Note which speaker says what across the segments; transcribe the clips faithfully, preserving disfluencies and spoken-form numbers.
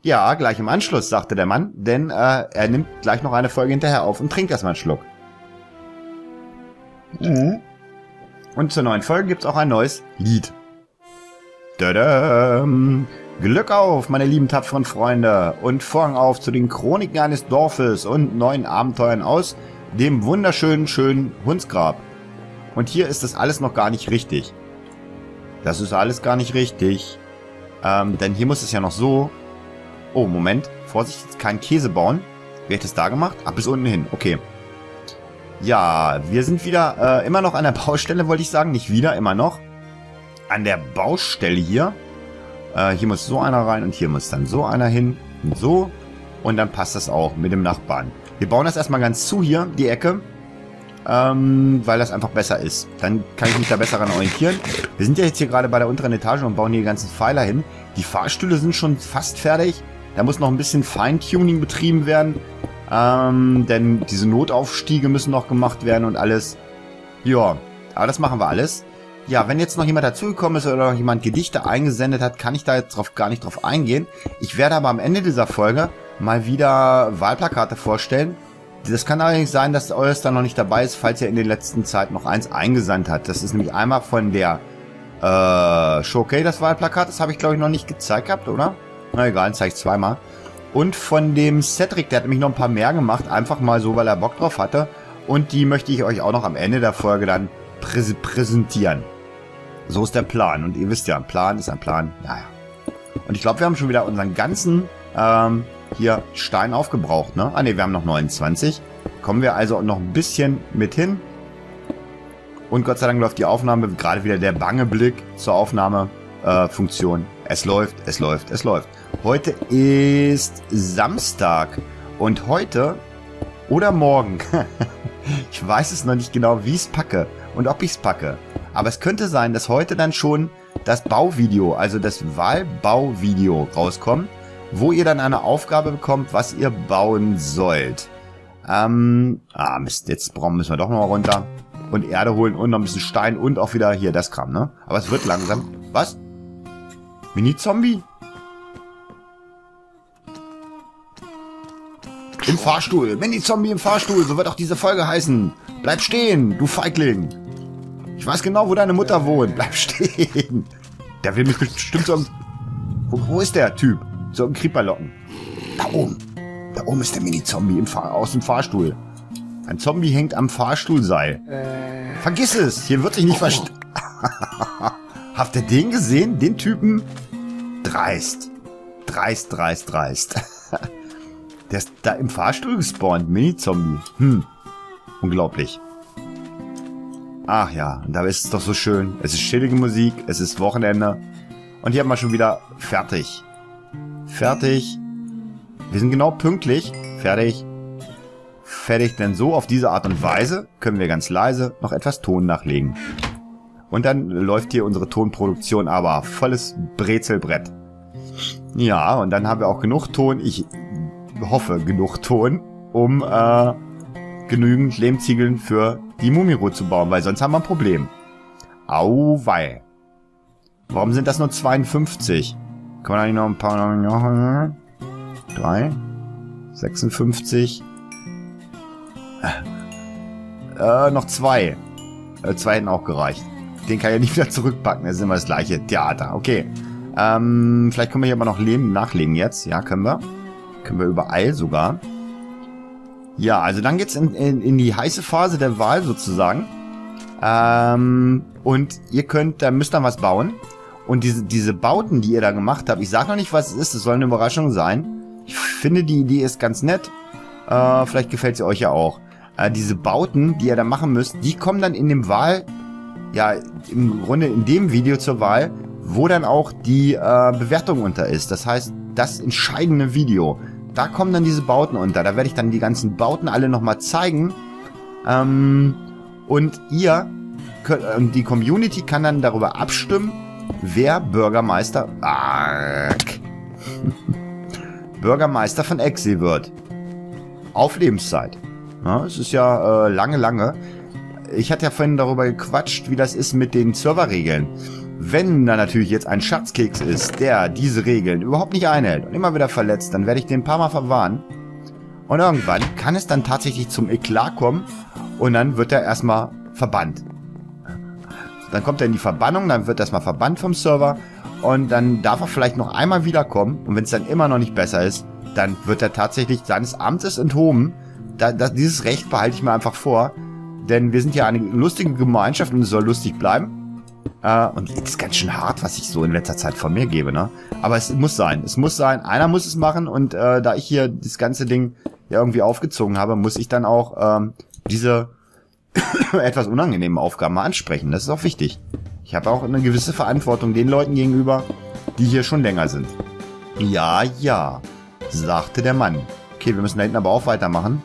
Speaker 1: Ja, gleich im Anschluss, sagte der Mann, denn äh, er nimmt gleich noch eine Folge hinterher auf und trinkt erstmal einen Schluck. Mhm. Und zur neuen Folge gibt's auch ein neues Lied. Tadam. Glück auf, meine lieben tapferen Freunde, und Vorhang auf zu den Chroniken eines Dorfes und neuen Abenteuern aus dem wunderschönen, schönen Hundsgrab. Und hier ist das alles noch gar nicht richtig. Das ist alles gar nicht richtig. Ähm, denn hier muss es ja noch so... Oh, Moment. Vorsicht, jetzt keinen Käse bauen. Wie hätte ich das da gemacht? Ab bis unten hin. Okay. Ja, wir sind wieder äh, immer noch an der Baustelle, wollte ich sagen. Nicht wieder, immer noch. An der Baustelle hier. Äh, hier muss so einer rein und hier muss dann so einer hin. Und so. Und dann passt das auch mit dem Nachbarn. Wir bauen das erstmal ganz zu hier, die Ecke. Ähm, weil das einfach besser ist. Dann kann ich mich da besser daran orientieren. Wir sind ja jetzt hier gerade bei der unteren Etage und bauen hier die ganzen Pfeiler hin. Die Fahrstühle sind schon fast fertig. Da muss noch ein bisschen Feintuning betrieben werden. Ähm, denn diese Notaufstiege müssen noch gemacht werden und alles. Ja, aber das machen wir alles. Ja, wenn jetzt noch jemand dazugekommen ist oder noch jemand Gedichte eingesendet hat, kann ich da jetzt drauf, gar nicht drauf eingehen. Ich werde aber am Ende dieser Folge mal wieder Wahlplakate vorstellen. Das kann allerdings sein, dass eures da noch nicht dabei ist, falls ihr in der letzten Zeit noch eins eingesandt hat. Das ist nämlich einmal von der äh, Showcase, das Wahlplakat. Das habe ich, glaube ich, noch nicht gezeigt gehabt, oder? Na egal, dann zeige ich zweimal. Und von dem Cedric, der hat nämlich noch ein paar mehr gemacht. Einfach mal so, weil er Bock drauf hatte. Und die möchte ich euch auch noch am Ende der Folge dann prä präsentieren. So ist der Plan. Und ihr wisst ja, ein Plan ist ein Plan. Naja. Und ich glaube, wir haben schon wieder unseren ganzen ähm, hier Stein aufgebraucht, ne? Ah ne, wir haben noch neunundzwanzig. Kommen wir also noch ein bisschen mit hin. Und Gott sei Dank läuft die Aufnahme, gerade wieder der bange Blick zur Aufnahmefunktion. Äh, es läuft, es läuft, es läuft. Heute ist Samstag. Und heute oder morgen, ich weiß es noch nicht genau, wie ich es packe und ob ich es packe. Aber es könnte sein, dass heute dann schon das Bauvideo, also das Wahlbauvideo rauskommt, wo ihr dann eine Aufgabe bekommt, was ihr bauen sollt. Ähm, ah Mist, jetzt brauchen müssen wir doch noch mal runter und Erde holen und noch ein bisschen Stein und auch wieder hier das Kram, ne? Aber es wird langsam. Was? Mini-Zombie? Im Fahrstuhl. Mini-Zombie im Fahrstuhl. So wird auch diese Folge heißen. Bleib stehen, du Feigling. Ich weiß genau, wo deine Mutter wohnt. Bleib stehen. Der will mich bestimmt so... Wo, wo ist der Typ? So ein Creeper locken. Da oben. Da oben ist der Mini-Zombie im Fahr aus dem Fahrstuhl. Ein Zombie hängt am Fahrstuhlseil. Äh. Vergiss es. Hier wird sich nicht oh. verstehen. Habt ihr den gesehen? Den Typen? Dreist. Dreist, dreist, dreist. Der ist da im Fahrstuhl gespawnt. Mini-Zombie. Hm. Unglaublich. Ach ja, und da ist es doch so schön. Es ist chillige Musik. Es ist Wochenende. Und hier haben wir schon wieder fertig. Fertig. Wir sind genau pünktlich. Fertig. Fertig, denn so auf diese Art und Weise können wir ganz leise noch etwas Ton nachlegen. Und dann läuft hier unsere Tonproduktion aber volles Brezelbrett. Ja, und dann haben wir auch genug Ton. Ich hoffe, genug Ton, um äh, genügend Lehmziegeln für die Mumiro zu bauen, weil sonst haben wir ein Problem. Auweih. Warum sind das nur zweiundfünfzig? Kann man eigentlich noch ein paar... drei, sechsundfünfzig. Äh, noch zwei. Äh, zwei hätten auch gereicht. Den kann ich ja nicht wieder zurückpacken. Das ist immer das gleiche Theater. Okay. Ähm, vielleicht können wir hier aber noch Lehm nachlegen jetzt. Ja, können wir. Können wir überall sogar. Ja, also dann geht's in, in, in die heiße Phase der Wahl sozusagen. Ähm, und ihr könnt, da müsst ihr was bauen. Und diese, diese Bauten, die ihr da gemacht habt, ich sag noch nicht, was es ist, es soll eine Überraschung sein. Ich finde, die Idee ist ganz nett. Äh, vielleicht gefällt sie euch ja auch. Äh, diese Bauten, die ihr da machen müsst, die kommen dann in dem Wahl, ja, im Grunde in dem Video zur Wahl, wo dann auch die äh, Bewertung unter ist. Das heißt, das entscheidende Video. Da kommen dann diese Bauten unter. Da werde ich dann die ganzen Bauten alle nochmal zeigen. Ähm, und ihr, könnt, und die Community kann dann darüber abstimmen, wer Bürgermeister... Ah, Bürgermeister von Exi wird. Auf Lebenszeit. Ja, es ist ja äh, lange, lange. Ich hatte ja vorhin darüber gequatscht, wie das ist mit den Serverregeln. Wenn da natürlich jetzt ein Schatzkeks ist, der diese Regeln überhaupt nicht einhält und immer wieder verletzt, dann werde ich den ein paar Mal verwarnen. Und irgendwann kann es dann tatsächlich zum Eklat kommen und dann wird er erstmal verbannt. Dann kommt er in die Verbannung, dann wird er erstmal verbannt vom Server und dann darf er vielleicht noch einmal wiederkommen und wenn es dann immer noch nicht besser ist, dann wird er tatsächlich seines Amtes enthoben. Da, da, dieses Recht behalte ich mir einfach vor, denn wir sind ja eine lustige Gemeinschaft und es soll lustig bleiben. Uh, und es ist ganz schön hart, was ich so in letzter Zeit von mir gebe, ne? Aber es muss sein. Es muss sein. Einer muss es machen und uh, da ich hier das ganze Ding ja irgendwie aufgezogen habe, muss ich dann auch ähm, diese etwas unangenehmen Aufgaben mal ansprechen. Das ist auch wichtig. Ich habe auch eine gewisse Verantwortung den Leuten gegenüber, die hier schon länger sind. Ja, ja, sagte der Mann. Okay, wir müssen da hinten aber auch weitermachen.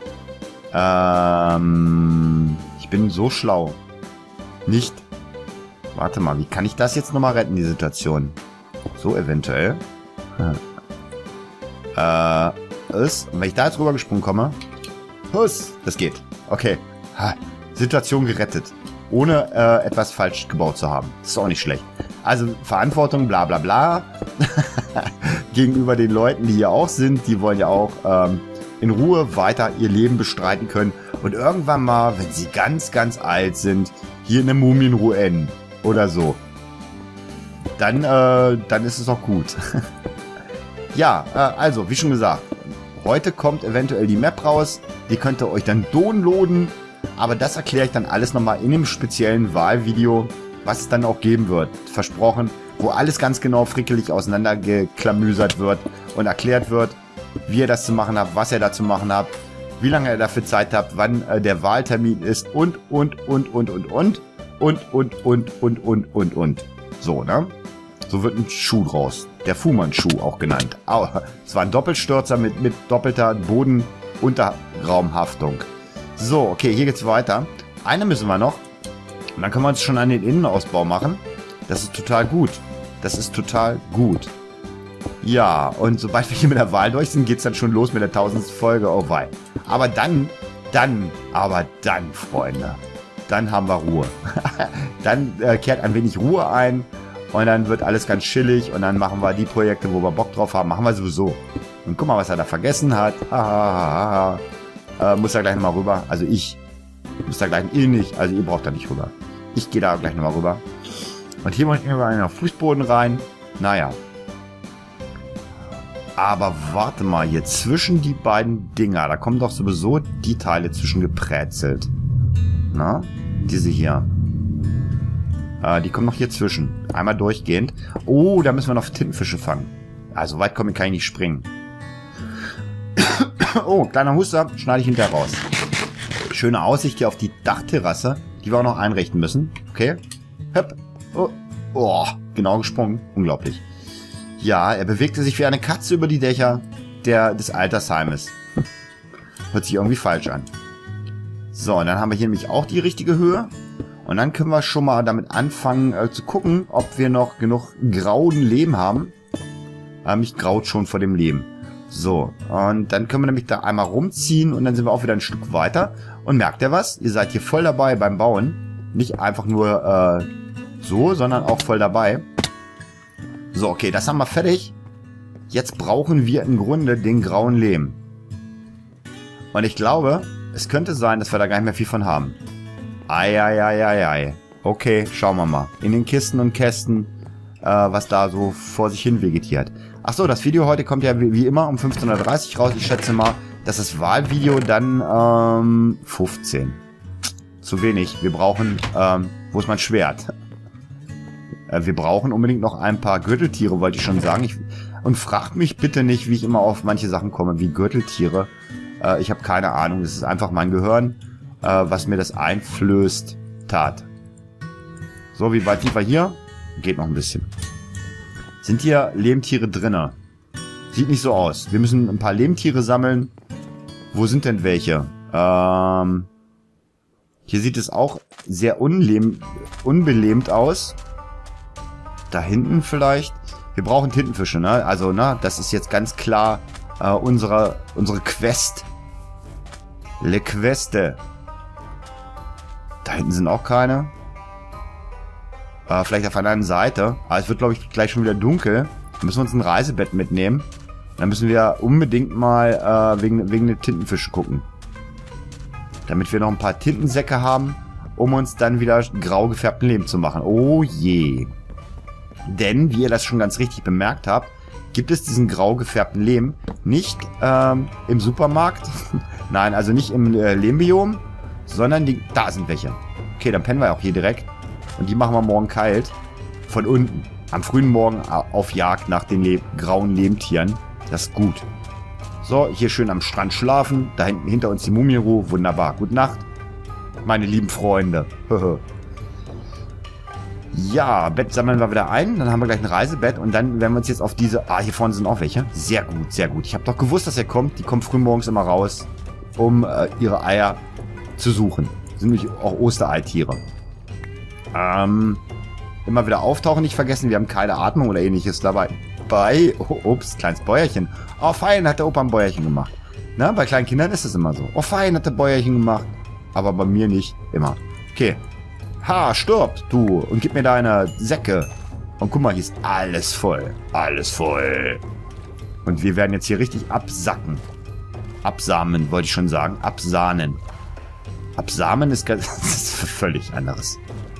Speaker 1: Ähm, ich bin so schlau. Nicht... Warte mal, wie kann ich das jetzt nochmal retten, die Situation? So eventuell. Hm. Äh, ist, wenn ich da jetzt rübergesprungen komme. Huss, das geht. Okay. Ha. Situation gerettet. Ohne äh, etwas falsch gebaut zu haben. Das ist auch nicht schlecht. Also Verantwortung, bla bla bla. Gegenüber den Leuten, die hier auch sind. Die wollen ja auch ähm, in Ruhe weiter ihr Leben bestreiten können. Und irgendwann mal, wenn sie ganz, ganz alt sind, hier in der Mumienruine oder so. Dann, äh, dann ist es auch gut. Ja, äh, also, wie schon gesagt, heute kommt eventuell die Map raus. Die könnt ihr euch dann downloaden. Aber das erkläre ich dann alles nochmal in dem speziellen Wahlvideo, was es dann auch geben wird. Versprochen, wo alles ganz genau frickelig auseinandergeklamüsert wird und erklärt wird, wie ihr das zu machen habt, was ihr da zu machen habt, wie lange ihr dafür Zeit habt, wann äh, der Wahltermin ist und, und, und, und, und, und. Und, und, und, und, und, und, und. So, ne? So wird ein Schuh draus. Der Fuhrmann-Schuh auch genannt. Es war ein Doppelstürzer mit, mit doppelter Bodenunterraumhaftung. So, okay, hier geht's weiter. Eine müssen wir noch. Und dann können wir uns schon an den Innenausbau machen. Das ist total gut. Das ist total gut. Ja, und sobald wir hier mit der Wahl durch sind, geht's dann schon los mit der tausendsten Folge. Oh wei. Aber dann, dann, aber dann, Freunde. Dann haben wir Ruhe. Dann äh, kehrt ein wenig Ruhe ein und dann wird alles ganz chillig und dann machen wir die Projekte, wo wir Bock drauf haben, machen wir sowieso. Und guck mal, was er da vergessen hat. Ha, ha, ha, ha. Äh, muss da gleich nochmal rüber. Also ich muss da gleich, ihr nicht, also ihr braucht da nicht rüber. Ich gehe da gleich nochmal rüber. Und hier möchten wir einen Fußboden rein. Naja. Aber warte mal, hier zwischen die beiden Dinger, da kommen doch sowieso die Teile zwischen geprätzelt. Na, diese hier. Äh, die kommen noch hier zwischen. Einmal durchgehend. Oh, da müssen wir noch Tintenfische fangen. Also weit kommen kann ich nicht springen. Oh, kleiner Huster, schneide ich hinterher raus. Schöne Aussicht hier auf die Dachterrasse, die wir auch noch einrichten müssen. Okay. Höpp. Oh. Oh, genau gesprungen. Unglaublich. Ja, er bewegte sich wie eine Katze über die Dächer der, des Altersheimes. Hört sich irgendwie falsch an. So, und dann haben wir hier nämlich auch die richtige Höhe. Und dann können wir schon mal damit anfangen äh, zu gucken, ob wir noch genug grauen Lehm haben. Äh, mich graut schon vor dem Lehm. So, und dann können wir nämlich da einmal rumziehen und dann sind wir auch wieder ein Stück weiter. Und merkt ihr was? Ihr seid hier voll dabei beim Bauen. Nicht einfach nur äh, so, sondern auch voll dabei. So, okay, das haben wir fertig. Jetzt brauchen wir im Grunde den grauen Lehm. Und ich glaube... Es könnte sein, dass wir da gar nicht mehr viel von haben. Ei, ei, ei, ei, ei. Okay, schauen wir mal. In den Kisten und Kästen, äh, was da so vor sich hin vegetiert. Achso, das Video heute kommt ja wie, wie immer um fünfzehn Uhr dreißig raus. Ich schätze mal, dass das Wahlvideo dann ähm, fünfzehn. Zu wenig. Wir brauchen, ähm, wo ist mein Schwert? äh, wir brauchen unbedingt noch ein paar Gürteltiere, wollte ich schon sagen. Ich, und fragt mich bitte nicht, wie ich immer auf manche Sachen komme, wie Gürteltiere. Ich habe keine Ahnung. Das ist einfach mein Gehirn, äh, was mir das einflößt, tat. So, wie weit sind wir hier? Geht noch ein bisschen. Sind hier Lehmtiere drinne? Sieht nicht so aus. Wir müssen ein paar Lehmtiere sammeln. Wo sind denn welche? Ähm, hier sieht es auch sehr unlehm, unbelemt aus. Da hinten vielleicht. Wir brauchen Tintenfische, ne? Also, ne? Das ist jetzt ganz klar äh, unsere, unsere Quest. Le Queste. Da hinten sind auch keine. Äh, vielleicht auf der anderen Seite. Aber es wird, glaube ich, gleich schon wieder dunkel. Dann müssen wir uns ein Reisebett mitnehmen. Dann müssen wir unbedingt mal äh, wegen, wegen der Tintenfische gucken. Damit wir noch ein paar Tintensäcke haben, um uns dann wieder grau gefärbten Lehm zu machen. Oh je. Denn, wie ihr das schon ganz richtig bemerkt habt, gibt es diesen grau gefärbten Lehm nicht ähm, im Supermarkt. Nein, also nicht im äh, Lehmbiom, sondern die, da sind welche. Okay, dann pennen wir auch hier direkt. Und die machen wir morgen kalt. Von unten. Am frühen Morgen auf Jagd nach den Le grauen Lehmtieren. Das ist gut. So, hier schön am Strand schlafen. Da hinten hinter uns die Mumienruhe. Wunderbar. Gute Nacht, meine lieben Freunde. Ja, Bett sammeln wir wieder ein. Dann haben wir gleich ein Reisebett. Und dann werden wir uns jetzt auf diese... Ah, hier vorne sind auch welche. Sehr gut, sehr gut. Ich habe doch gewusst, dass er kommt. Die kommen früh morgens immer raus, um äh, ihre Eier zu suchen. Das sind nämlich auch Ostereitiere. Ähm... Immer wieder auftauchen, nicht vergessen, wir haben keine Atmung oder ähnliches dabei. Bei, oh, ups, kleines Bäuerchen. Oh, fein, hat der Opa ein Bäuerchen gemacht. Na, bei kleinen Kindern ist es immer so. Oh, fein, hat der Bäuerchen gemacht. Aber bei mir nicht immer. Okay. Ha, stirb, du. Und gib mir deine Säcke. Und guck mal, hier ist alles voll. Alles voll. Und wir werden jetzt hier richtig absacken. Absamen, wollte ich schon sagen. Absahnen. Absamen ist, ganz, das ist völlig anderes.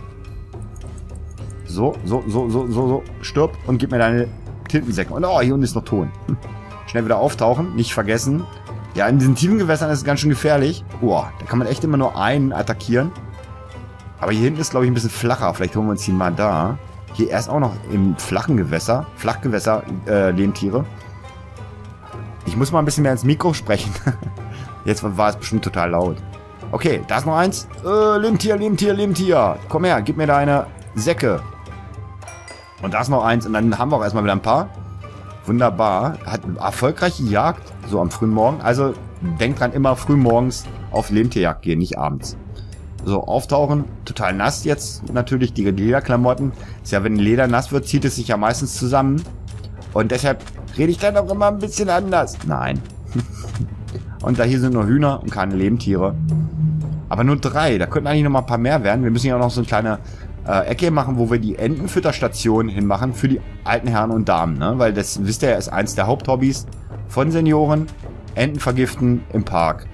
Speaker 1: So, so, so, so, so, so. Stirb und gib mir deine Tintensäcke. Und oh, hier unten ist noch Ton. Hm. Schnell wieder auftauchen. Nicht vergessen. Ja, in diesen tiefen Gewässern ist es ganz schön gefährlich. Boah, da kann man echt immer nur einen attackieren. Aber hier hinten ist, glaube ich, ein bisschen flacher. Vielleicht holen wir uns ihn mal da. Hier erst auch noch im flachen Gewässer. Flachgewässer, äh, Lehmtiere. Ich muss mal ein bisschen mehr ins Mikro sprechen. Jetzt war es bestimmt total laut. Okay, da ist noch eins. Äh, Lehmtier, Lehmtier, Lehmtier. Komm her, gib mir deine Säcke. Und da ist noch eins. Und dann haben wir auch erstmal wieder ein paar. Wunderbar. Hat eine erfolgreiche Jagd. So am frühen Morgen. Also denkt dran, immer früh morgens auf Lehmtierjagd gehen, nicht abends. So, auftauchen. Total nass jetzt. Natürlich die Lederklamotten. Ist ja, wenn Leder nass wird, zieht es sich ja meistens zusammen. Und deshalb rede ich dann auch immer ein bisschen anders. Nein. Und da hier sind nur Hühner und keine Lehmtiere. Aber nur drei. Da könnten eigentlich noch mal ein paar mehr werden. Wir müssen ja auch noch so eine kleine äh, Ecke machen, wo wir die Entenfütterstation hinmachen für die alten Herren und Damen. Ne? Weil das, wisst ihr ja, ist eins der Haupthobbys von Senioren. Enten vergiften im Park.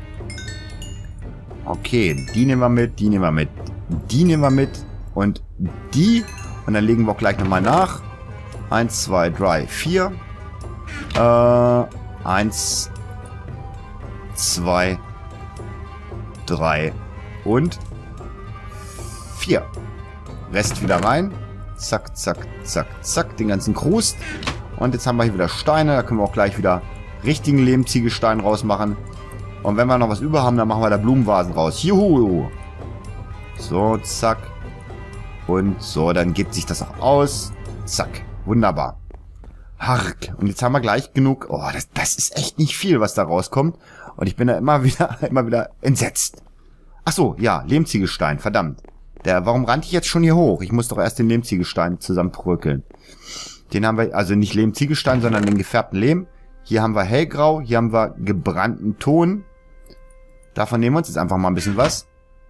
Speaker 1: Okay, die nehmen wir mit, die nehmen wir mit, die nehmen wir mit und die. Und dann legen wir auch gleich nochmal nach. Eins, zwei, drei, vier. Äh, eins, zwei, drei und vier. Rest wieder rein. Zack, zack, zack, zack. Den ganzen Krust. Und jetzt haben wir hier wieder Steine. Da können wir auch gleich wieder richtigen Lehmziegelstein rausmachen. Und wenn wir noch was über haben, dann machen wir da Blumenvasen raus. Juhu! So, zack. Und so, dann gibt sich das auch aus. Zack. Wunderbar. Hark. Und jetzt haben wir gleich genug. Oh, das, das ist echt nicht viel, was da rauskommt. Und ich bin da immer wieder, immer wieder entsetzt. Ach so, ja, Lehmziegelstein, verdammt. Der, warum rannte ich jetzt schon hier hoch? Ich muss doch erst den Lehmziegelstein zusammenbröckeln. Den haben wir, also nicht Lehmziegelstein, sondern den gefärbten Lehm. Hier haben wir hellgrau, hier haben wir gebrannten Ton. Davon nehmen wir uns jetzt einfach mal ein bisschen was.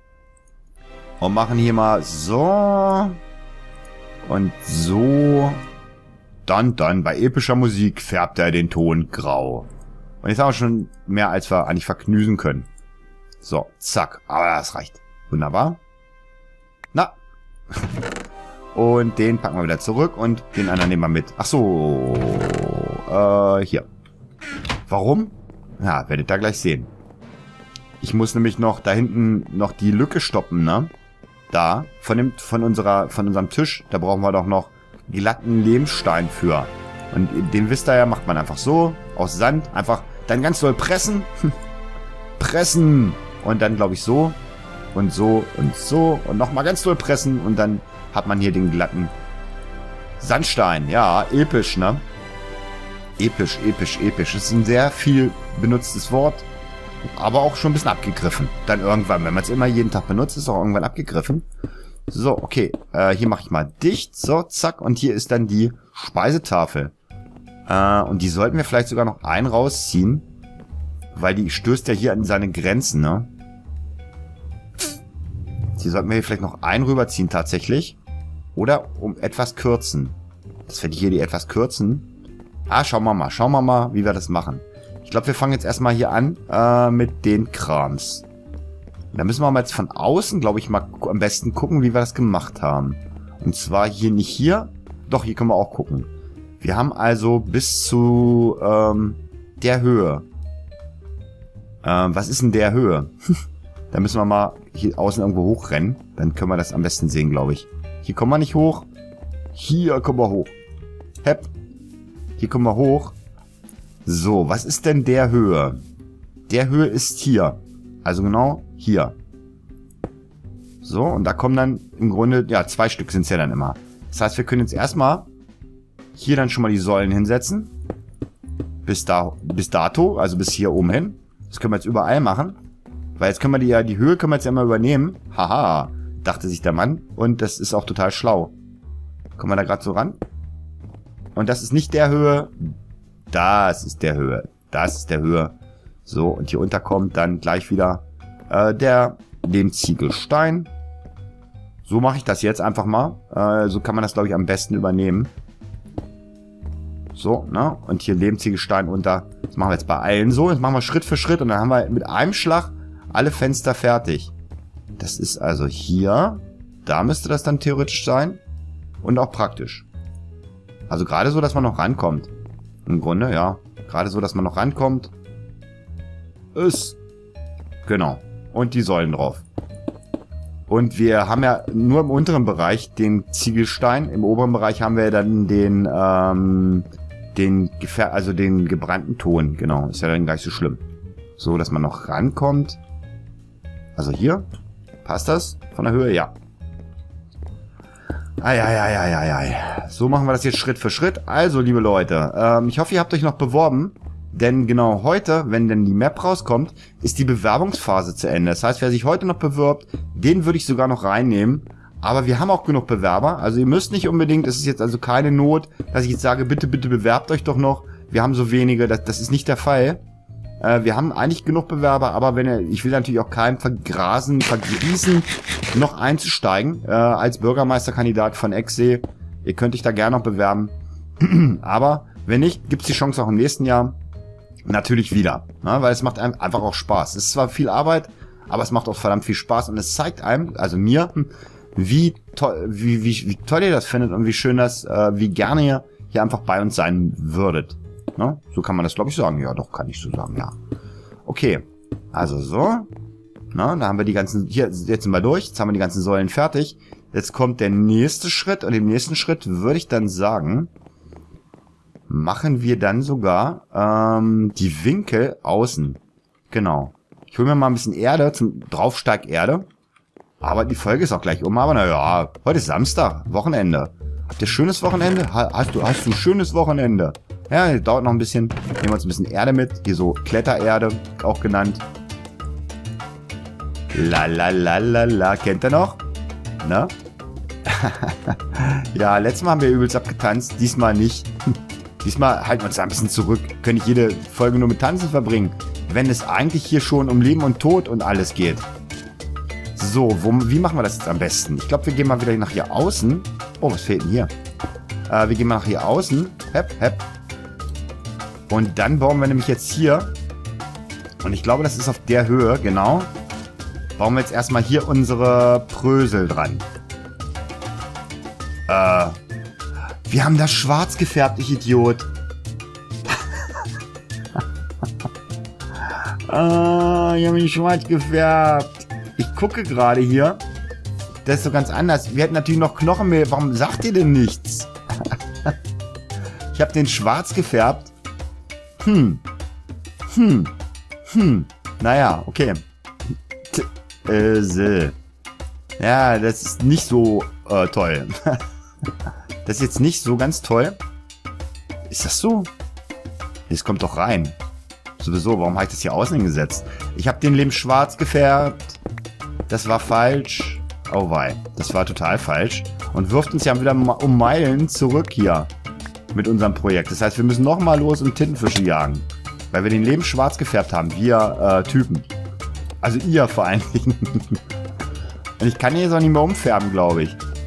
Speaker 1: Und machen hier mal so. Und so. Dann, dann, bei epischer Musik färbt er den Ton grau. Und jetzt haben wir schon mehr, als wir eigentlich verknüsen können. So, zack. Aber das reicht. Wunderbar. Na. Und den packen wir wieder zurück und den anderen nehmen wir mit. Ach so. Äh, hier. Warum? Ja, werdet ihr gleich sehen. Ich muss nämlich noch da hinten noch die Lücke stoppen, ne? Da, von dem, von unserer, von unserem Tisch, da brauchen wir doch noch glatten Lehmstein für. Und den wisst ihr ja, macht man einfach so, aus Sand, einfach dann ganz doll pressen. Pressen. Und dann, glaube ich, so. Und so und so. Und nochmal ganz doll pressen. Und dann hat man hier den glatten Sandstein. Ja, episch, ne? Episch, episch, episch. Das ist ein sehr viel benutztes Wort. Aber auch schon ein bisschen abgegriffen. Dann irgendwann, wenn man es immer jeden Tag benutzt, ist es auch irgendwann abgegriffen. So, okay. Äh, hier mache ich mal dicht. So, zack. Und hier ist dann die Speisetafel. Äh, und die sollten wir vielleicht sogar noch einen rausziehen. Weil die stößt ja hier an seine Grenzen, ne? Die sollten wir hier vielleicht noch einen rüberziehen, tatsächlich. Oder um etwas kürzen. Das werde ich hier die etwas kürzen. Ah, schauen wir mal. Schauen wir mal, wie wir das machen. Ich glaube, wir fangen jetzt erstmal hier an äh, mit den Krams. Da müssen wir mal jetzt von außen, glaube ich, mal am besten gucken, wie wir das gemacht haben. Und zwar hier nicht hier. Doch, hier können wir auch gucken. Wir haben also bis zu ähm, der Höhe. Ähm, was ist denn der Höhe? Da müssen wir mal hier außen irgendwo hochrennen. Dann können wir das am besten sehen, glaube ich. Hier kommen wir nicht hoch. Hier kommen wir hoch. Hepp. Hier kommen wir hoch. So, was ist denn der Höhe? Der Höhe ist hier. Also genau hier. So, und da kommen dann im Grunde, ja, zwei Stück sind es ja dann immer. Das heißt, wir können jetzt erstmal hier dann schon mal die Säulen hinsetzen. Bis da, bis dato, also bis hier oben hin. Das können wir jetzt überall machen. Weil jetzt können wir die, ja, die Höhe können wir jetzt ja mal übernehmen. Haha, dachte sich der Mann. Und das ist auch total schlau. Kommen wir da gerade so ran? Und das ist nicht der Höhe. Das ist der Höhe. Das ist der Höhe. So, und hier unter kommt dann gleich wieder äh, der Lehmziegelstein. So mache ich das jetzt einfach mal. Äh, so kann man das, glaube ich, am besten übernehmen. So, ne? Und hier Lehmziegelstein unter. Das machen wir jetzt bei allen so. Jetzt machen wir Schritt für Schritt und dann haben wir mit einem Schlag alle Fenster fertig. Das ist also hier. Da müsste das dann theoretisch sein. Und auch praktisch. Also gerade so, dass man noch rankommt. Im Grunde, ja. Gerade so, dass man noch rankommt. Ist. Genau. Und die Säulen drauf. Und wir haben ja nur im unteren Bereich den Ziegelstein. Im oberen Bereich haben wir dann den, ähm, den, also den gebrannten Ton. Genau. Ist ja dann gleich so schlimm. So, dass man noch rankommt. Also hier. Passt das? Von der Höhe? Ja. Eieieiei. So machen wir das jetzt Schritt für Schritt. Also, liebe Leute, ähm, ich hoffe, ihr habt euch noch beworben. Denn genau heute, wenn denn die Map rauskommt, ist die Bewerbungsphase zu Ende. Das heißt, wer sich heute noch bewirbt, den würde ich sogar noch reinnehmen. Aber wir haben auch genug Bewerber. Also ihr müsst nicht unbedingt, es ist jetzt also keine Not, dass ich jetzt sage, bitte, bitte bewerbt euch doch noch. Wir haben so wenige, das, das ist nicht der Fall. Äh, wir haben eigentlich genug Bewerber, aber wenn ihr, ich will natürlich auch keinem vergrasen, vergrießen, noch einzusteigen äh, als Bürgermeisterkandidat von Exsee. Ihr könnt euch da gerne noch bewerben. Aber wenn nicht, gibt es die Chance auch im nächsten Jahr. Natürlich wieder, ne? Weil es macht einem einfach auch Spaß. Es ist zwar viel Arbeit, aber es macht auch verdammt viel Spaß und es zeigt einem, also mir, wie toll, wie, wie, wie toll ihr das findet und wie schön das, äh, wie gerne ihr hier einfach bei uns sein würdet. Ne? So kann man das, glaube ich, sagen. Ja, doch, kann ich so sagen, ja. Okay, also so. Ne? Da haben wir die ganzen, hier, jetzt sind wir durch, jetzt haben wir die ganzen Säulen fertig. Jetzt kommt der nächste Schritt und im nächsten Schritt würde ich dann sagen, machen wir dann sogar ähm, die Winkel außen. Genau. Ich hole mir mal ein bisschen Erde, zum Draufsteig Erde. Aber die Folge ist auch gleich um. Aber naja, heute ist Samstag, Wochenende. Habt ihr schönes Wochenende? Hast du, hast du ein schönes Wochenende? Ja, dauert noch ein bisschen. Nehmen wir uns ein bisschen Erde mit. Hier so Klettererde, auch genannt. La la la la la. Kennt ihr noch? Ne? Ja, letztes Mal haben wir übelst abgetanzt. Diesmal nicht. Diesmal halten wir uns ein bisschen zurück. Können nicht jede Folge nur mit Tanzen verbringen. Wenn es eigentlich hier schon um Leben und Tod und alles geht. So, wo, wie machen wir das jetzt am besten? Ich glaube, wir gehen mal wieder nach hier außen. Oh, was fehlt denn hier? Äh, wir gehen mal nach hier außen. Hepp, hepp. Und dann bauen wir nämlich jetzt hier. Und ich glaube, das ist auf der Höhe, genau. Bauen wir jetzt erstmal hier unsere Brösel dran. Äh... Wir haben das schwarz gefärbt, ich Idiot. Ah, ich habe mich schwarz gefärbt. Ich gucke gerade hier. Das ist so ganz anders. Wir hätten natürlich noch Knochenmehl. Warum sagt ihr denn nichts? Ich habe den schwarz gefärbt. Hm. Hm. Hm. Naja, okay. Äh, so. Ja, das ist nicht so äh, toll. Das ist jetzt nicht so ganz toll. Ist das so? Es kommt doch rein. Sowieso, warum habe ich das hier außen hingesetzt? Ich habe den Lehm schwarz gefärbt. Das war falsch. Oh wei, das war total falsch. Und wirft uns ja wieder um Meilen zurück hier. Mit unserem Projekt. Das heißt, wir müssen nochmal los und Tintenfische jagen. Weil wir den Lehm schwarz gefärbt haben. Wir äh, Typen. Also ihr vor allen Dingen. Und ich kann jetzt auch nicht mehr umfärben, glaube ich.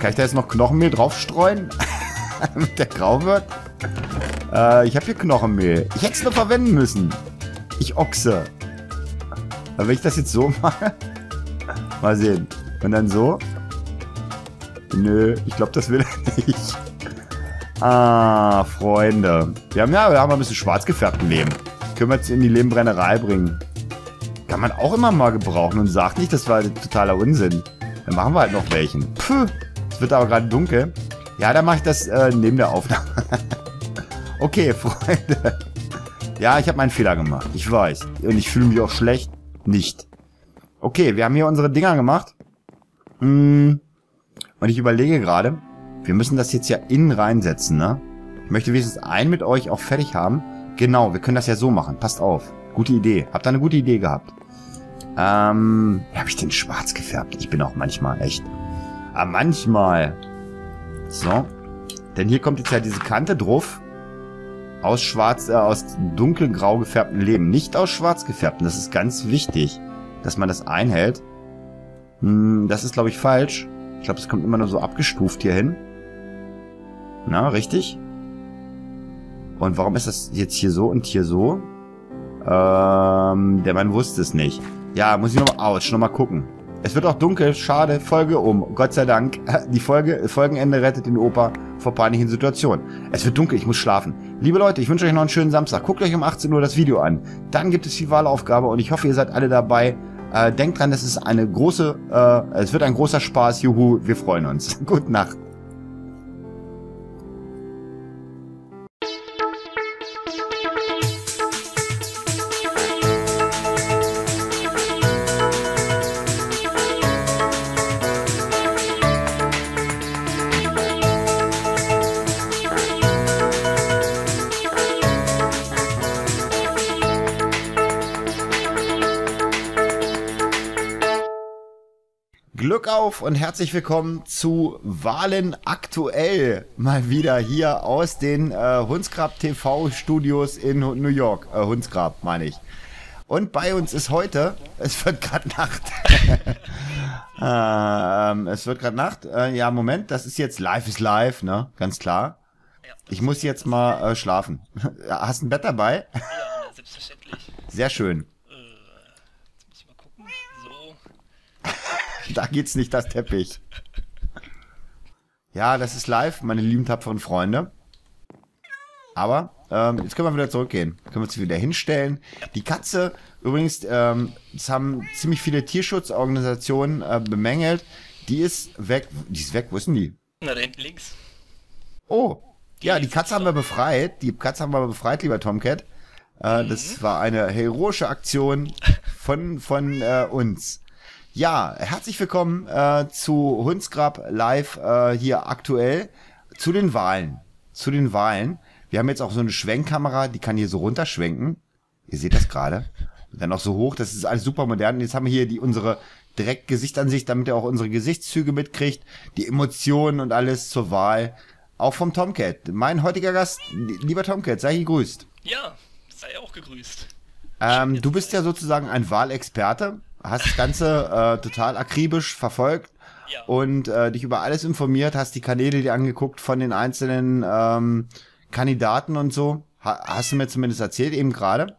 Speaker 1: Kann ich da jetzt noch Knochenmehl draufstreuen? Damit der grau wird? Äh, ich habe hier Knochenmehl. Ich hätte es nur verwenden müssen. Ich Ochse. Aber wenn ich das jetzt so mache... Mal sehen. Und dann so? Nö, ich glaube, das will er nicht. Ah, Freunde. Wir haben ja, wir haben ein bisschen schwarz gefärbten Lehm. Können wir jetzt in die Lehmbrennerei bringen. Kann man auch immer mal gebrauchen und sagt nicht, das war totaler Unsinn. Dann machen wir halt noch welchen. Puh, es wird aber gerade dunkel. Ja, dann mache ich das äh, neben der Aufnahme. Okay, Freunde. Ja, ich habe meinen Fehler gemacht. Ich weiß. Und ich fühle mich auch schlecht. Nicht. Okay, wir haben hier unsere Dinger gemacht. Hm. Und ich überlege gerade, wir müssen das jetzt ja innen reinsetzen, ne? Ich möchte wenigstens einen mit euch auch fertig haben. Genau, wir können das ja so machen. Passt auf. Gute Idee. Habt ihr eine gute Idee gehabt? Ähm, wie habe ich den schwarz gefärbt? Ich bin auch manchmal echt. Ah, manchmal. So. Denn hier kommt jetzt ja diese Kante drauf. Aus schwarz, äh, aus dunkelgrau gefärbtem Lehm. Nicht aus schwarz gefärbten. Das ist ganz wichtig, dass man das einhält. Hm, das ist, glaube ich, falsch. Ich glaube, es kommt immer nur so abgestuft hier hin. Na, richtig? Und warum ist das jetzt hier so und hier so? Ähm, der Mann wusste es nicht. Ja, muss ich nochmal, ouch, nochmal gucken. Es wird auch dunkel, schade, Folge um. Gott sei Dank. Die Folge, Folgenende rettet den Opa vor peinlichen Situationen. Es wird dunkel, ich muss schlafen. Liebe Leute, ich wünsche euch noch einen schönen Samstag. Guckt euch um achtzehn Uhr das Video an. Dann gibt es die Wahlaufgabe und ich hoffe, ihr seid alle dabei. Äh, denkt dran, das ist eine große, äh, es wird ein großer Spaß. Juhu, wir freuen uns. Gute Nacht. Glück auf und herzlich willkommen zu Wahlen aktuell. Mal wieder hier aus den äh, Hundsgrab T V Studios in New York. Äh, Hundsgrab, meine ich. Und bei uns ist heute, es wird gerade Nacht. ähm, es wird gerade Nacht. Äh, ja, Moment, das ist jetzt Live is Live, ne? Ganz klar. Ich muss jetzt mal äh, schlafen. Hast du ein Bett dabei?
Speaker 2: Ja, selbstverständlich.
Speaker 1: Sehr schön. Da geht's nicht, das Teppich. Ja, das ist live, meine lieben tapferen Freunde. Aber, ähm, jetzt können wir wieder zurückgehen. Können wir uns wieder hinstellen. Die Katze, übrigens, ähm, das haben ziemlich viele Tierschutzorganisationen äh, bemängelt. Die ist weg. Die ist weg, wo ist denn die?
Speaker 2: Na, da hinten links.
Speaker 1: Oh, ja, die Katze haben wir befreit. Die Katze haben wir befreit, lieber Tomcat. Äh, mhm. Das war eine heroische Aktion von, von äh, uns. Ja, herzlich willkommen äh, zu Hundsgrab Live äh, hier aktuell zu den Wahlen. Zu den Wahlen. Wir haben jetzt auch so eine Schwenkkamera, die kann hier so runterschwenken. Ihr seht das gerade. Dann auch so hoch, das ist alles super modern. Und jetzt haben wir hier die unsere direkt Gesichtsansicht, damit ihr auch unsere Gesichtszüge mitkriegt, die Emotionen und alles zur Wahl. Auch vom Tomcat. Mein heutiger Gast, lieber Tomcat, sei gegrüßt.
Speaker 2: Ja, sei auch gegrüßt.
Speaker 1: Ähm, du bist ja sozusagen ein Wahlexperte. Hast das Ganze äh, total akribisch verfolgt ja. und äh, dich über alles informiert, hast die Kanäle dir angeguckt von den einzelnen ähm, Kandidaten und so. Ha hast du mir zumindest erzählt, eben gerade.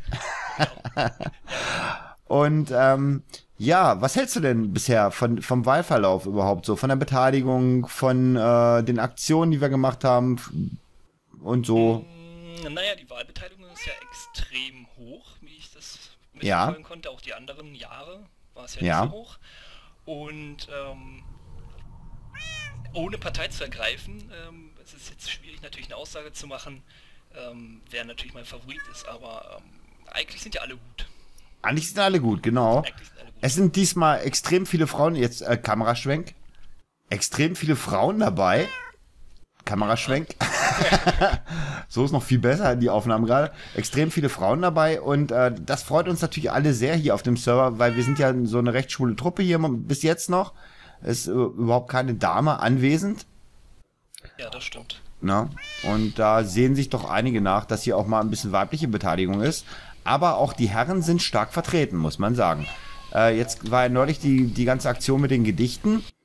Speaker 1: Und ähm, ja, was hältst du denn bisher von vom Wahlverlauf überhaupt so? Von der Beteiligung, von äh, den Aktionen, die wir gemacht haben und so?
Speaker 2: Naja, die Wahlbeteiligung ist ja extrem hoch, wie ich das
Speaker 1: ja.
Speaker 2: mitverfolgen konnte. Auch die anderen Jahre war es ja,
Speaker 1: ja.
Speaker 2: nicht so hoch. Und ähm, ohne Partei zu ergreifen, ähm, es ist jetzt schwierig natürlich eine Aussage zu machen, ähm, wer natürlich mein Favorit ist, aber ähm, eigentlich sind ja alle gut.
Speaker 1: Eigentlich sind alle gut, genau.
Speaker 2: Eigentlich sind alle gut.
Speaker 1: Es sind diesmal extrem viele Frauen, jetzt äh, Kameraschwenk, extrem viele Frauen dabei. Kameraschwenk. So ist noch viel besser, die Aufnahmen gerade. Extrem viele Frauen dabei und äh, das freut uns natürlich alle sehr hier auf dem Server, weil wir sind ja so eine recht schwule Truppe hier bis jetzt noch. Es ist äh, überhaupt keine Dame anwesend.
Speaker 2: Ja, das stimmt.
Speaker 1: Na? Und da sehen sich doch einige nach, dass hier auch mal ein bisschen weibliche Beteiligung ist. Aber auch die Herren sind stark vertreten, muss man sagen. Äh, jetzt war ja neulich die, die ganze Aktion mit den Gedichten.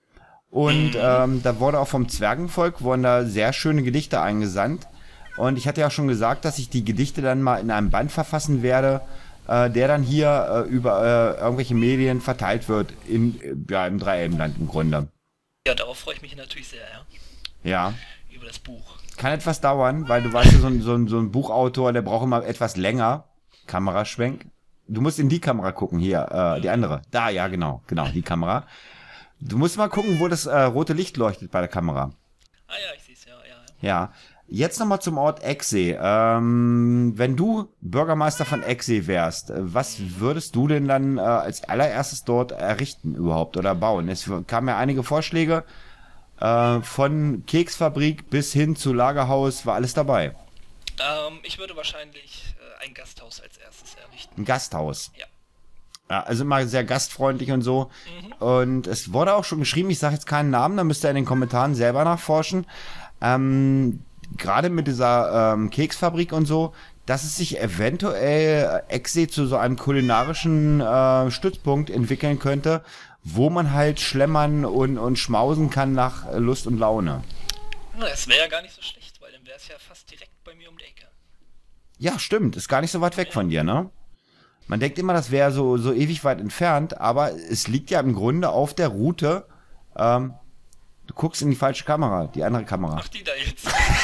Speaker 1: Und ähm, da wurde auch vom Zwergenvolk, wurden da sehr schöne Gedichte eingesandt. Und ich hatte ja schon gesagt, dass ich die Gedichte dann mal in einem Band verfassen werde, äh, der dann hier äh, über äh, irgendwelche Medien verteilt wird, in, äh, ja, im Dreiebenland im Grunde.
Speaker 2: Ja, darauf freue ich mich natürlich sehr, ja.
Speaker 1: Ja.
Speaker 2: Über das Buch.
Speaker 1: Kann etwas dauern, weil du weißt ja, so ein, so ein, so ein Buchautor, der braucht immer etwas länger. Kameraschwenk. Du musst in die Kamera gucken, hier, äh, die andere. Da, ja, genau, genau, die Kamera. Du musst mal gucken, wo das äh, rote Licht leuchtet bei der Kamera.
Speaker 2: Ah ja, ich sehe es, ja, ja.
Speaker 1: Ja. Jetzt nochmal zum Ort Exsee. Ähm, wenn du Bürgermeister von Exsee wärst, was würdest du denn dann äh, als allererstes dort errichten überhaupt oder bauen? Es kamen ja einige Vorschläge, äh, von Keksfabrik bis hin zu Lagerhaus, war alles dabei.
Speaker 2: Ähm, ich würde wahrscheinlich äh, ein Gasthaus als erstes errichten.
Speaker 1: Ein Gasthaus.
Speaker 2: Ja.
Speaker 1: Ja, also immer sehr gastfreundlich und so.
Speaker 2: Mhm.
Speaker 1: Und es wurde auch schon geschrieben, ich sage jetzt keinen Namen, da müsst ihr in den Kommentaren selber nachforschen. Ähm, gerade mit dieser ähm, Keksfabrik und so, dass es sich eventuell äh, Exsee zu so einem kulinarischen äh, Stützpunkt entwickeln könnte, wo man halt schlemmern und, und schmausen kann nach Lust und Laune.
Speaker 2: Das wäre ja gar nicht so schlecht, weil dann wäre es ja fast direkt bei mir um die Ecke.
Speaker 1: Ja, stimmt, ist gar nicht so weit weg von dir, ne? Man denkt immer, das wäre so, so ewig weit entfernt, aber es liegt ja im Grunde auf der Route. Ähm, du guckst in die falsche Kamera, die andere Kamera.
Speaker 2: Ach, die da jetzt.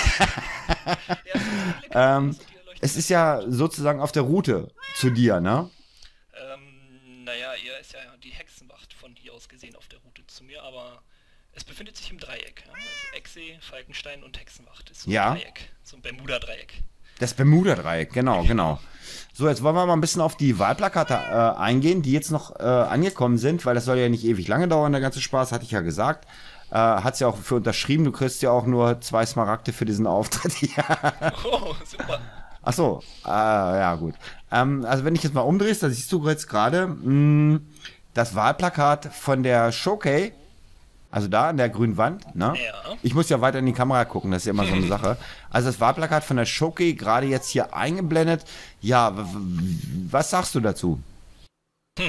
Speaker 1: Ja, ähm, es ist ja sozusagen auf der Route zu dir, ne?
Speaker 2: Ähm, naja, ihr ist ja die Hexenwacht von hier aus gesehen auf der Route zu mir, aber es befindet sich im Dreieck. Ja? Also Exsee, Falkenstein und Hexenwacht ist so ein
Speaker 1: Ja.
Speaker 2: Dreieck, so ein Bermuda-Dreieck.
Speaker 1: Das Bermuda-Dreieck, genau, genau. So, jetzt wollen wir mal ein bisschen auf die Wahlplakate äh, eingehen, die jetzt noch äh, angekommen sind, weil das soll ja nicht ewig lange dauern, der ganze Spaß, hatte ich ja gesagt. Äh, hat's ja auch für unterschrieben, du kriegst ja auch nur zwei Smaragde für diesen Auftritt hier.
Speaker 2: Oh, super.
Speaker 1: Ach so, äh, ja gut. Ähm, also wenn ich jetzt mal umdrehst, da siehst du jetzt gerade mh, das Wahlplakat von der Showcase, also da an der grünen Wand, ne?
Speaker 2: Ja.
Speaker 1: Ich muss ja weiter in die Kamera gucken, das ist ja immer so eine Sache. Also das Wahlplakat von der Showcase, gerade jetzt hier eingeblendet. Ja, w- w- was sagst du dazu?
Speaker 2: Ja,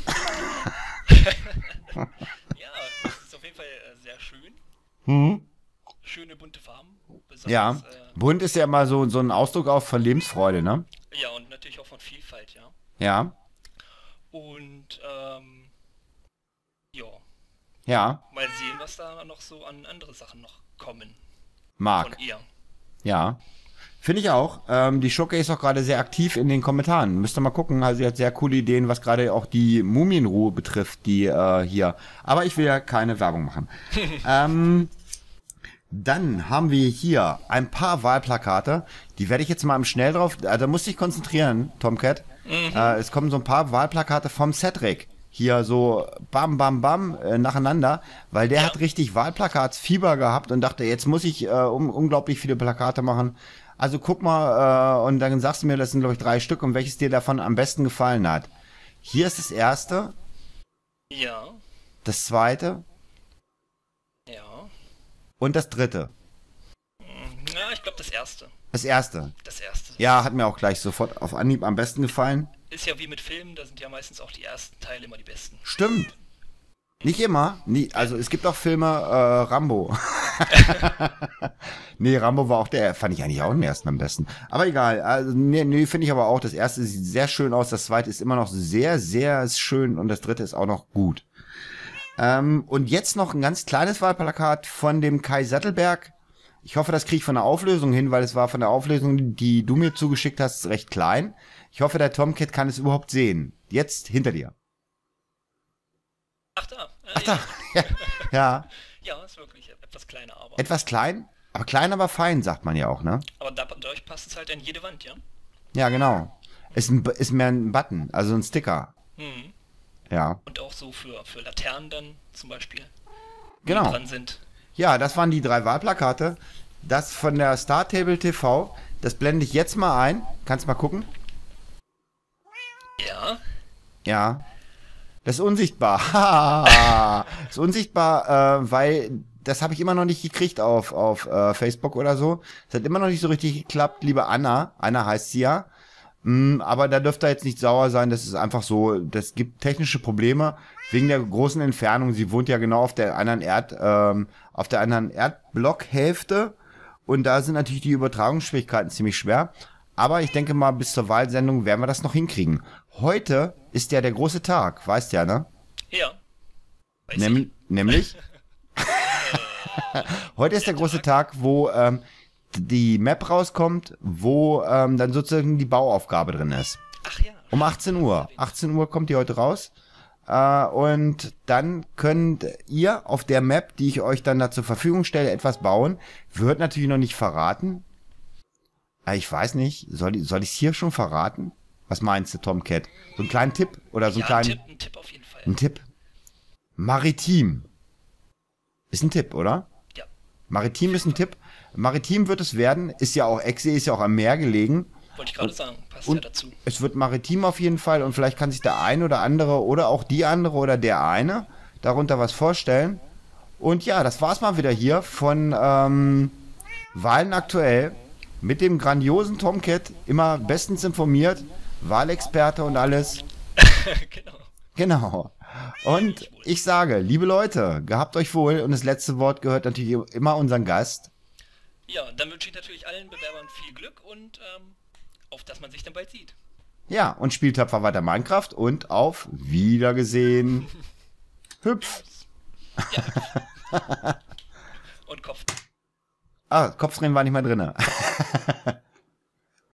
Speaker 2: das ist auf jeden Fall äh, sehr schön.
Speaker 1: Mhm.
Speaker 2: Schöne bunte Farben. Besonders,
Speaker 1: Ja,
Speaker 2: äh,
Speaker 1: bunt ist ja immer so, so ein Ausdruck auch von Lebensfreude, ne?
Speaker 2: ja, und natürlich auch von Vielfalt, ja.
Speaker 1: Ja,
Speaker 2: Und, ähm, ja,
Speaker 1: ja,
Speaker 2: mal sehen, was da noch so an andere Sachen noch kommen
Speaker 1: Marc.
Speaker 2: von ihr.
Speaker 1: Ja, finde ich auch. Ähm, die Showcase ist auch gerade sehr aktiv in den Kommentaren. Müsst ihr mal gucken. Also sie hat sehr coole Ideen, was gerade auch die Mumienruhe betrifft, die äh, hier. Aber ich will ja keine Werbung machen. ähm, dann haben wir hier ein paar Wahlplakate. Die werde ich jetzt mal im Schnell drauf. Äh, da musst du dich konzentrieren, Tomcat.
Speaker 2: Mhm.
Speaker 1: Äh, es kommen so ein paar Wahlplakate vom Cedric. Hier so bam, bam, bam äh, nacheinander, weil der
Speaker 2: Ja.
Speaker 1: hat richtig Wahlplakatsfieber gehabt und dachte, jetzt muss ich äh, um, unglaublich viele Plakate machen. Also guck mal äh, und dann sagst du mir, das sind glaube ich drei Stück und welches dir davon am besten gefallen hat. Hier ist das erste,
Speaker 2: Ja,
Speaker 1: das zweite
Speaker 2: ja.
Speaker 1: und das dritte.
Speaker 2: Ja, ich glaube das erste.
Speaker 1: Das erste.
Speaker 2: Das erste.
Speaker 1: Ja, hat mir auch gleich sofort auf Anhieb am besten gefallen.
Speaker 2: Ist ja wie mit Filmen, da sind ja meistens auch die ersten Teile immer die besten.
Speaker 1: Stimmt. Nicht immer. Nie, also es gibt auch Filme, äh, Rambo. Nee, Rambo war auch der, fand ich eigentlich auch den ersten am besten. Aber egal, also nee, nee finde ich aber auch, das erste sieht sehr schön aus, das zweite ist immer noch sehr, sehr schön und das dritte ist auch noch gut. Ähm, und jetzt noch ein ganz kleines Wahlplakat von dem Kai Sattelberg. Ich hoffe, das kriege ich von der Auflösung hin, weil es war von der Auflösung, die du mir zugeschickt hast, recht klein. Ich hoffe, der Tomcat kann es überhaupt sehen. Jetzt hinter dir.
Speaker 2: Ach da. Äh,
Speaker 1: Ach da, ja, ja.
Speaker 2: Ja, ist wirklich etwas kleiner, aber.
Speaker 1: Etwas klein, aber klein, aber fein, sagt man ja auch, ne?
Speaker 2: aber da, dadurch passt es halt an jede Wand, ja?
Speaker 1: Ja, genau. Ist, ein, ist mehr ein Button, also ein Sticker.
Speaker 2: Mhm.
Speaker 1: Ja,
Speaker 2: Und auch so für, für Laternen dann zum Beispiel, die
Speaker 1: genau.
Speaker 2: dran sind.
Speaker 1: Ja, das waren die drei Wahlplakate. Das von der Startable T V, das blende ich jetzt mal ein. Kannst mal gucken?
Speaker 2: Ja.
Speaker 1: Ja. Das ist unsichtbar. Haha. Das ist unsichtbar, äh, weil das habe ich immer noch nicht gekriegt auf, auf äh, Facebook oder so. Das hat immer noch nicht so richtig geklappt, liebe Anna. Anna heißt sie ja. Mm, aber da dürft ihr jetzt nicht sauer sein, das ist einfach so, das gibt technische Probleme wegen der großen Entfernung. Sie wohnt ja genau auf der anderen Erd, ähm, auf der anderen Erdblockhälfte und da sind natürlich die Übertragungsschwierigkeiten ziemlich schwer. Aber ich denke mal, bis zur Wahlsendung werden wir das noch hinkriegen. Heute ist ja der große Tag, weißt ja, ne?
Speaker 2: Ja. Weiß
Speaker 1: Nem
Speaker 2: ich.
Speaker 1: nämlich? Heute ist der große Tag, wo ähm, die Map rauskommt, wo ähm, dann sozusagen die Bauaufgabe drin ist.
Speaker 2: Ach ja.
Speaker 1: Um achtzehn Uhr. achtzehn Uhr kommt die heute raus. Äh, und dann könnt ihr auf der Map, die ich euch dann da zur Verfügung stelle, etwas bauen. Wird natürlich noch nicht verraten. Äh, ich weiß nicht. Soll, soll ich es hier schon verraten? Was meinst du, Tomcat? So einen kleinen Tipp? Oder so einen
Speaker 2: Ja, ein
Speaker 1: kleinen...
Speaker 2: Tipp, ein Tipp auf jeden Fall.
Speaker 1: Ein Tipp. Maritim. Ist ein Tipp, oder?
Speaker 2: Ja.
Speaker 1: Maritim ist ein Tipp. Maritim wird es werden. Ist ja auch, Exe ist ja auch am Meer gelegen.
Speaker 2: Wollte ich gerade sagen, passt
Speaker 1: Und
Speaker 2: ja dazu.
Speaker 1: es wird maritim auf jeden Fall und vielleicht kann sich der ein oder andere oder auch die andere oder der eine darunter was vorstellen. Und ja, das war's mal wieder hier von ähm, Wahlen aktuell mit dem grandiosen Tomcat, immer bestens informiert, Wahlexperte und alles.
Speaker 2: Genau.
Speaker 1: Genau. Und ich sage, liebe Leute, gehabt euch wohl und das letzte Wort gehört natürlich immer unseren Gast.
Speaker 2: Ja, dann wünsche ich natürlich allen Bewerbern viel Glück und ähm, auf dass man sich dann bald sieht.
Speaker 1: Ja, und spielt tapfer weiter Minecraft und auf Wiedergesehen. Hüpf.
Speaker 2: Und Kopf.
Speaker 1: Ah, Kopfdrehen war nicht mal drinne.